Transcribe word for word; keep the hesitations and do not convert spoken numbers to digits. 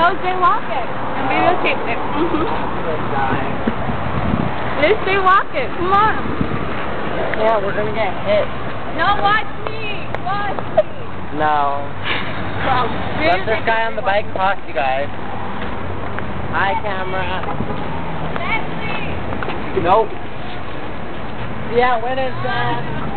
go jaywalking and videotape it. Mm-hmm. Let's jaywalk it. Come on. Yeah, we're gonna get hit. No, watch me. Watch me. No. Well, Let this guy on the bike cross you guys. Hi, camera. That's me. Nope. Yeah, when is that?